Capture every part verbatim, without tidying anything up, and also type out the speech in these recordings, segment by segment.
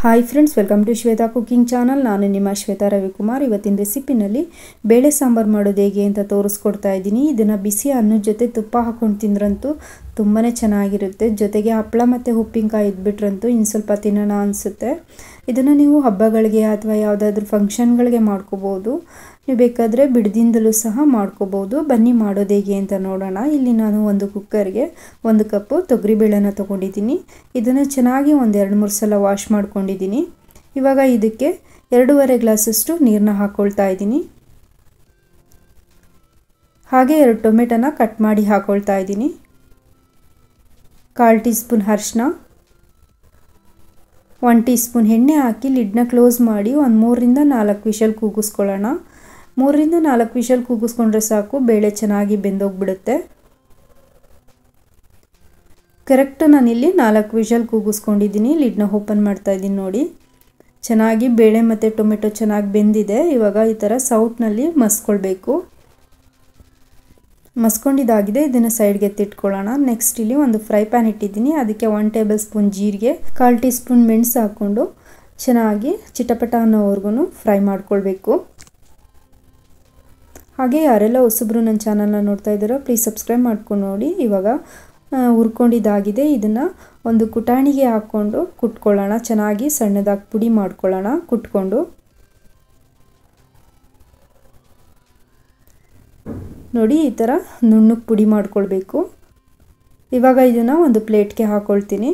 Hi friends, welcome to Shweta cooking channel. ನಾನು ನಿಮ್ಮ ಶ್ವೇತಾ ರವಿಕುಮಾರ್. ಇವತ್ತಿನ ರೆಸಿಪಿನಲ್ಲಿ ಬೇಳೆ ಸಾಂಬಾರು ಮಾಡೋದು ಹೇಗೆ ಅಂತ ತೋರಿಸ್ಕೊಡ್ತಾ ಇದ್ದೀನಿ. ಇದನ್ನು ಬಿಸಿ ಅನ್ನದ ಜೊತೆ ತುಪ್ಪ ಹಾಕ್ಕೊಂಡು ತಿಂದ್ರಂತೂ ತುಂಬಾ ಚೆನ್ನಾಗಿರುತ್ತೆ. ಜೊತೆಗೆ ಹಪ್ಪಳ ಮತ್ತು ಉಪ್ಪಿನಕಾಯಿ ಇದ್ಬಿಟ್ರಂತೂ ಇನ್ನು ಸ್ವಲ್ಪ ತಿನ್ನೋಣ ಅನಿಸುತ್ತೆ. ಇದನ್ನು ನೀವು ಹಬ್ಬಗಳಿಗೆ ಅಥವಾ ಯಾವುದಾದ್ರೂ ಫಂಕ್ಷನ್ಗಳಿಗೆ ಮಾಡ್ಕೋಬೋದು. ನೀವು ಬೇಕಾದರೆ ಬಿಡದಿಂದಲೂ ಸಹ ಮಾಡ್ಕೋಬೋದು. ಬನ್ನಿ ಮಾಡೋದು ಹೇಗೆ ಅಂತ ನೋಡೋಣ. ಇಲ್ಲಿ ನಾನು ಒಂದು ಕುಕ್ಕರ್ಗೆ ಒಂದು ಕಪ್ಪು ತೊಗರಿಬೇಳೆನ ತೊಗೊಂಡಿದ್ದೀನಿ. ಇದನ್ನು ಚೆನ್ನಾಗಿ ಒಂದು ಎರಡು ಮೂರು ಸಲ ವಾಶ್ ಮಾಡ್ಕೊಂಡಿದ್ದೀನಿ. ಇವಾಗ ಇದಕ್ಕೆ ಎರಡೂವರೆ ಗ್ಲಾಸಷ್ಟು ನೀರನ್ನ ಹಾಕ್ಕೊಳ್ತಾ ಇದ್ದೀನಿ. ಹಾಗೆ ಎರಡು ಟೊಮೆಟೊನ ಕಟ್ ಮಾಡಿ ಹಾಕ್ಕೊಳ್ತಾ ಇದ್ದೀನಿ. ಕಾಲು ಟೀ ಸ್ಪೂನ್ ಅರಿಶಿನ, ಒನ್ ಟೀ ಸ್ಪೂನ್ ಎಣ್ಣೆ ಹಾಕಿ ಲಿಡ್ನ ಕ್ಲೋಸ್ ಮಾಡಿ ಒಂದು ಮೂರರಿಂದ ನಾಲ್ಕು ವಿಷಲ್ ಕೂಗಿಸ್ಕೊಳ್ಳೋಣ. ಮೂರರಿಂದ ನಾಲ್ಕು ವಿಷಲ್ ಕೂಗಿಸ್ಕೊಂಡ್ರೆ ಸಾಕು, ಬೇಳೆ ಚೆನ್ನಾಗಿ ಬೆಂದೋಗ್ಬಿಡುತ್ತೆ. ಕರೆಕ್ಟ್ ನಾನಿಲ್ಲಿ ನಾಲ್ಕು ವಿಷಲ್ ಕೂಗಿಸ್ಕೊಂಡಿದ್ದೀನಿ. ಲಿಡ್ನ ಓಪನ್ ಮಾಡ್ತಾ ಇದ್ದೀನಿ. ನೋಡಿ, ಚೆನ್ನಾಗಿ ಬೇಳೆ ಮತ್ತು ಟೊಮೆಟೊ ಚೆನ್ನಾಗಿ ಬೆಂದಿದೆ. ಇವಾಗ ಈ ಥರ ಸೌಟ್ನಲ್ಲಿ ಮಸ್ಕೊಳ್ಬೇಕು. ಮಸ್ಕೊಂಡಿದ್ದಾಗಿದೆ. ಇದನ್ನು ಸೈಡ್ಗೆ ಎತ್ತಿಟ್ಕೊಳ್ಳೋಣ. ನೆಕ್ಸ್ಟ್ ಇಲ್ಲಿ ಒಂದು ಫ್ರೈ ಪ್ಯಾನ್ ಇಟ್ಟಿದ್ದೀನಿ. ಅದಕ್ಕೆ ಒನ್ ಟೇಬಲ್ ಸ್ಪೂನ್ ಜೀರಿಗೆ, ಕಾಲು ಟೀ ಸ್ಪೂನ್ ಮೆಣಸು ಹಾಕ್ಕೊಂಡು ಚೆನ್ನಾಗಿ ಚಿಟಪಟ ಅನ್ನೋವರೆಗೂ ಫ್ರೈ ಮಾಡ್ಕೊಳ್ಬೇಕು. ಹಾಗೆ ಯಾರೆಲ್ಲ ಹೊಸಬ್ರು ನನ್ನ ಚಾನಲ್ನ ನೋಡ್ತಾ ಇದ್ದಾರೋ ಪ್ಲೀಸ್ ಸಬ್ಸ್ಕ್ರೈಬ್ ಮಾಡ್ಕೊಂಡು ನೋಡಿ. ಇವಾಗ ಹುರ್ಕೊಂಡಿದ್ದಾಗಿದೆ. ಇದನ್ನು ಒಂದು ಕುಟಾಣಿಗೆ ಹಾಕ್ಕೊಂಡು ಕುಟ್ಕೊಳ್ಳೋಣ. ಚೆನ್ನಾಗಿ ಸಣ್ಣದಾಗಿ ಪುಡಿ ಮಾಡ್ಕೊಳ್ಳೋಣ ಕುಟ್ಕೊಂಡು. ನೋಡಿ, ಈ ಥರ ನುಣ್ಣಗೆ ಪುಡಿ ಮಾಡ್ಕೊಳ್ಬೇಕು. ಇವಾಗ ಇದನ್ನು ಒಂದು ಪ್ಲೇಟ್ಗೆ ಹಾಕ್ಕೊಳ್ತೀನಿ.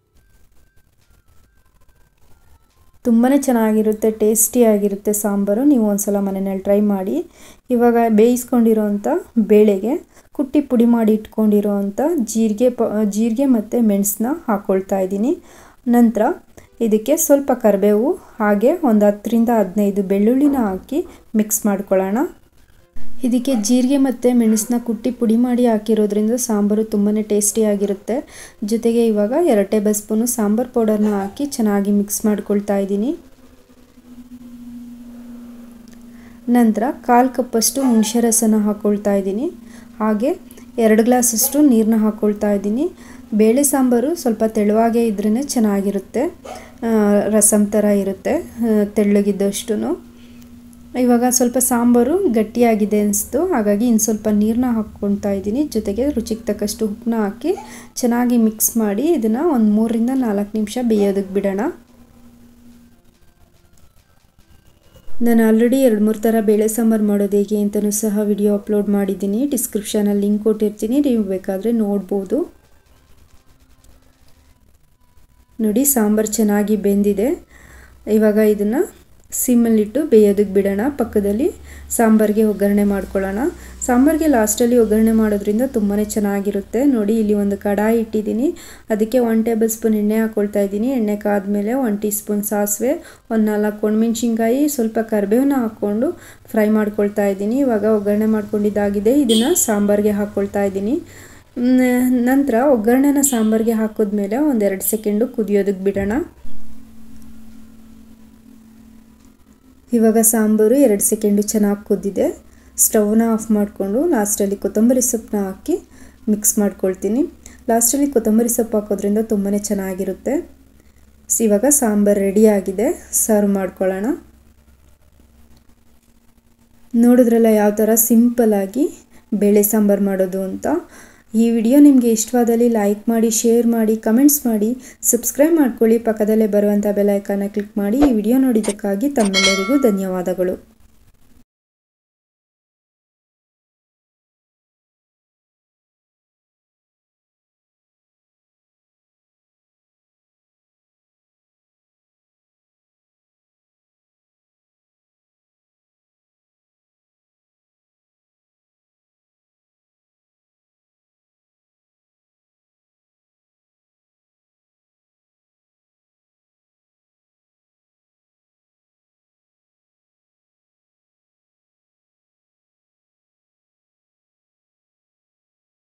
ತುಂಬಾ ಚೆನ್ನಾಗಿರುತ್ತೆ, ಟೇಸ್ಟಿಯಾಗಿರುತ್ತೆ ಸಾಂಬಾರು. ನೀವು ಒಂದ್ಸಲ ಮನೆಯಲ್ಲಿ ಟ್ರೈ ಮಾಡಿ. ಇವಾಗ ಬೇಯಿಸ್ಕೊಂಡಿರೋವಂಥ ಬೇಳೆಗೆ ಕುಟ್ಟಿ ಪುಡಿ ಮಾಡಿ ಇಟ್ಕೊಂಡಿರೋವಂಥ ಜೀರಿಗೆ ಪ ಜೀರಿಗೆ ಮತ್ತು ಮೆಣಸನ್ನ ಹಾಕ್ಕೊಳ್ತಾ ಇದ್ದೀನಿ. ನಂತರ ಇದಕ್ಕೆ ಸ್ವಲ್ಪ ಕರಿಬೇವು ಹಾಗೆ ಒಂದು ಹತ್ತರಿಂದ ಹದಿನೈದು ಬೆಳ್ಳುಳ್ಳಿನ ಹಾಕಿ ಮಿಕ್ಸ್ ಮಾಡ್ಕೊಳ್ಳೋಣ. ಇದಕ್ಕೆ ಜೀರಿಗೆ ಮತ್ತು ಮೆಣಸನ್ನ ಕುಟ್ಟಿ ಪುಡಿ ಮಾಡಿ ಹಾಕಿರೋದ್ರಿಂದ ಸಾಂಬಾರು ತುಂಬಾ ಟೇಸ್ಟಿಯಾಗಿರುತ್ತೆ. ಜೊತೆಗೆ ಇವಾಗ ಎರಡು ಟೇಬಲ್ ಸ್ಪೂನು ಸಾಂಬಾರು ಪೌಡರ್ನ ಹಾಕಿ ಚೆನ್ನಾಗಿ ಮಿಕ್ಸ್ ಮಾಡ್ಕೊಳ್ತಾ ಇದ್ದೀನಿ. ನಂತರ ಕಾಲು ಕಪ್ಪಷ್ಟು ಹುಣಸೆ ರಸನ ಹಾಕ್ಕೊಳ್ತಾ ಇದ್ದೀನಿ. ಹಾಗೆ ಎರಡು ಗ್ಲಾಸಷ್ಟು ನೀರನ್ನ ಹಾಕ್ಕೊಳ್ತಾ ಇದ್ದೀನಿ. ಬೇಳೆ ಸಾಂಬಾರು ಸ್ವಲ್ಪ ತೆಳುವಾಗೇ ಇದ್ರೇ ಚೆನ್ನಾಗಿರುತ್ತೆ. ರಸಮ್ ಥರ ಇರುತ್ತೆ ತೆಳ್ಳಗಿದ್ದಷ್ಟು. ಇವಾಗ ಸ್ವಲ್ಪ ಸಾಂಬಾರು ಗಟ್ಟಿಯಾಗಿದೆ ಅನಿಸ್ತು, ಹಾಗಾಗಿ ಇನ್ನು ಸ್ವಲ್ಪ ನೀರನ್ನ ಹಾಕ್ಕೊಳ್ತಾ ಇದ್ದೀನಿ. ಜೊತೆಗೆ ರುಚಿಗೆ ತಕ್ಕಷ್ಟು ಉಪ್ಪನ್ನ ಹಾಕಿ ಚೆನ್ನಾಗಿ ಮಿಕ್ಸ್ ಮಾಡಿ ಇದನ್ನು ಒಂದು ಮೂರರಿಂದ ನಾಲ್ಕು ನಿಮಿಷ ಬೇಯೋದಕ್ಕೆ ಬಿಡೋಣ. ನಾನು ಆಲ್ರೆಡಿ ಎರಡು ಮೂರು ಥರ ಬೇಳೆ ಸಾಂಬಾರು ಮಾಡೋದು ಹೇಗೆ ಅಂತಲೂ ಸಹ ವಿಡಿಯೋ ಅಪ್ಲೋಡ್ ಮಾಡಿದ್ದೀನಿ. ಡಿಸ್ಕ್ರಿಪ್ಷನಲ್ಲಿ ಲಿಂಕ್ ಕೊಟ್ಟಿರ್ತೀನಿ, ನೀವು ಬೇಕಾದರೆ ನೋಡ್ಬೋದು. ನೋಡಿ, ಸಾಂಬಾರು ಚೆನ್ನಾಗಿ ಬೆಂದಿದೆ. ಇವಾಗ ಇದನ್ನು ಸಿಮ್ಮಲ್ಲಿಟ್ಟು ಬೇಯೋದಕ್ಕೆ ಬಿಡೋಣ. ಪಕ್ಕದಲ್ಲಿ ಸಾಂಬಾರಿಗೆ ಒಗ್ಗರಣೆ ಮಾಡ್ಕೊಳ್ಳೋಣ. ಸಾಂಬಾರಿಗೆ ಲಾಸ್ಟಲ್ಲಿ ಒಗ್ಗರಣೆ ಮಾಡೋದ್ರಿಂದ ತುಂಬಾ ಚೆನ್ನಾಗಿರುತ್ತೆ. ನೋಡಿ, ಇಲ್ಲಿ ಒಂದು ಕಡಾಯಿ ಇಟ್ಟಿದ್ದೀನಿ. ಅದಕ್ಕೆ ಒನ್ ಟೇಬಲ್ ಸ್ಪೂನ್ ಎಣ್ಣೆ ಹಾಕ್ಕೊಳ್ತಾ ಇದ್ದೀನಿ. ಎಣ್ಣೆ ಕಾದ್ಮೇಲೆ ಒನ್ ಟೀ ಸ್ಪೂನ್ ಸಾಸಿವೆ, ಒಂದು ನಾಲ್ಕು ಒಣಮೆಣ್ಸಿನ್ಕಾಯಿ, ಸ್ವಲ್ಪ ಕರಿಬೇವನ್ನ ಹಾಕ್ಕೊಂಡು ಫ್ರೈ ಮಾಡ್ಕೊಳ್ತಾ ಇದ್ದೀನಿ. ಇವಾಗ ಒಗ್ಗರಣೆ ಮಾಡ್ಕೊಂಡಿದ್ದಾಗಿದೆ. ಇದನ್ನು ಸಾಂಬಾರಿಗೆ ಹಾಕ್ಕೊಳ್ತಾ ಇದ್ದೀನಿ. ನಂತರ ಒಗ್ಗರಣೆನ ಸಾಂಬಾರಿಗೆ ಹಾಕಿದ್ಮೇಲೆ ಒಂದೆರಡು ಸೆಕೆಂಡು ಕುದಿಯೋದಕ್ಕೆ ಬಿಡೋಣ. ಇವಾಗ ಸಾಂಬಾರು ಎರಡು ಸೆಕೆಂಡು ಚೆನ್ನಾಗಿ ಕುದ್ದಿದೆ. ಸ್ಟವ್ನ ಆಫ್ ಮಾಡಿಕೊಂಡು ಲಾಸ್ಟಲ್ಲಿ ಕೊತ್ತಂಬರಿ ಸೊಪ್ಪನ್ನ ಹಾಕಿ ಮಿಕ್ಸ್ ಮಾಡ್ಕೊಳ್ತೀನಿ. ಲಾಸ್ಟಲ್ಲಿ ಕೊತ್ತಂಬರಿ ಸೊಪ್ಪು ಹಾಕೋದ್ರಿಂದ ತುಂಬಾ ಚೆನ್ನಾಗಿರುತ್ತೆ. ಇವಾಗ ಸಾಂಬಾರು ರೆಡಿಯಾಗಿದೆ. ಸರ್ವ್ ಮಾಡ್ಕೊಳ್ಳೋಣ. ನೋಡಿದ್ರಲ್ಲ ಯಾವ ಥರ ಸಿಂಪಲ್ಲಾಗಿ ಬೇಳೆ ಸಾಂಬಾರು ಮಾಡೋದು ಅಂತ. ಈ ವಿಡಿಯೋ ನಿಮಗೆ ಇಷ್ಟವಾದಲ್ಲಿ ಲೈಕ್ ಮಾಡಿ, ಶೇರ್ ಮಾಡಿ, ಕಮೆಂಟ್ಸ್ ಮಾಡಿ, ಸಬ್ಸ್ಕ್ರೈಬ್ ಮಾಡ್ಕೊಳ್ಳಿ. ಪಕ್ಕದಲ್ಲೇ ಬರುವಂಥ ಬೆಲ್ ಐಕಾನ್ನ ಕ್ಲಿಕ್ ಮಾಡಿ. ಈ ವಿಡಿಯೋ ನೋಡಿದ್ದಕ್ಕಾಗಿ ತಮ್ಮೆಲ್ಲರಿಗೂ ಧನ್ಯವಾದಗಳು.